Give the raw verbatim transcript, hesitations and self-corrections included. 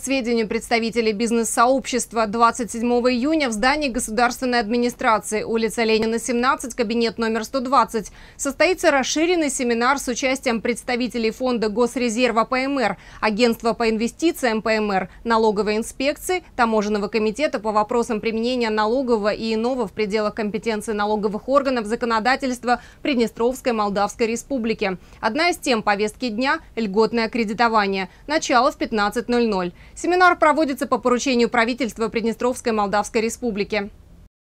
сведению представителей бизнес-сообщества, двадцать седьмого июня в здании государственной администрации, улица Ленина, семнадцать, кабинет номер сто двадцать, состоится расширенный семинар с участием представителей Фонда Госрезерва ПМР, Агентства по инвестициям ПМР, Налоговой инспекции, Таможенного комитета по вопросам применения налогового и иного в пределах компетенции налоговых органов законодательства Приднестровской Молдавской Республики. Одна из тем повестки дня – льготное кредитование. Начало в пятнадцать ноль ноль. Семинар проводится по поручению правительства Приднестровской Молдавской Республики.